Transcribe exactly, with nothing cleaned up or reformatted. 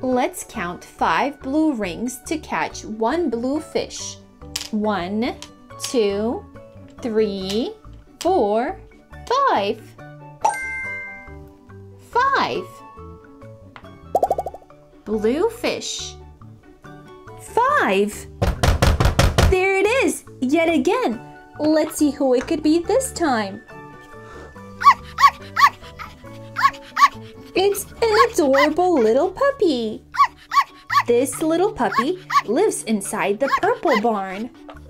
Let's count five blue rings to catch one blue fish. One, two, three, four, five. Five. Blue fish. Five. There it is, yet again. Let's see who it could be this time. It's an adorable little puppy. This little puppy lives inside the purple barn.